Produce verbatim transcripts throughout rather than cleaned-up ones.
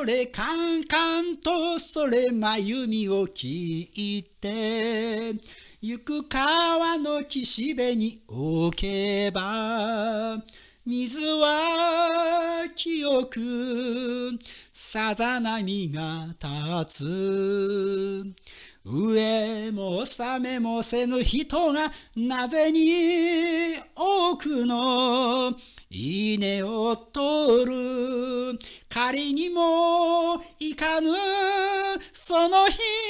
それカンカンとそれ眉みを聞いて行く川の岸辺に置けば水は清くさざ波が立つ上も下めもせぬ人がなぜに多くの稲を取る仮にもいかぬその人が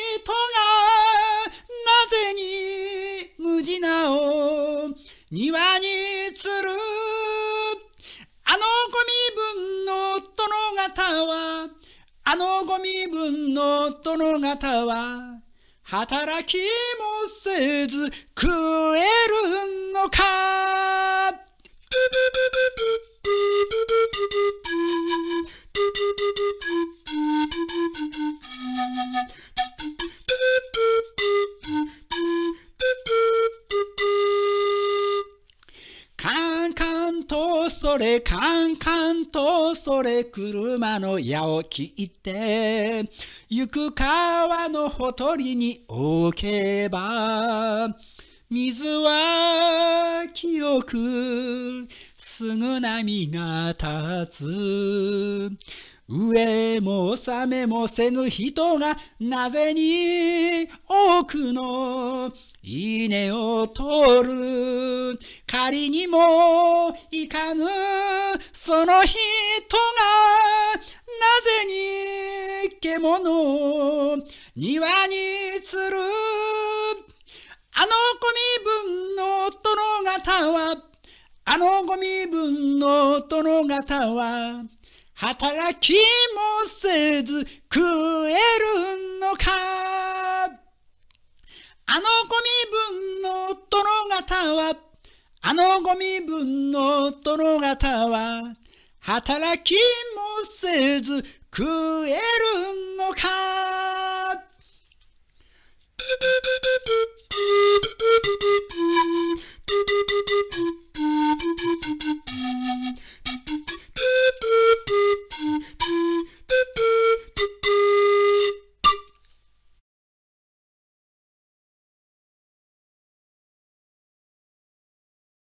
なぜに無地なを庭につるあのご身分の殿方はあのご身分の殿方は働きもせず食えるのかカンカンとそれカンカンとそれ車の矢を切って行く川のほとりに置けば水は清くすぐ波が立つ上も下めもせぬ人がなぜに多くの稲を取る仮にもいかぬその人がなぜに獣を庭につるあのご身分の殿方はあのご身分の殿方は働きもせず食えるのかあのご身分の殿方はあのご身分の殿方は働きもせず食えるのか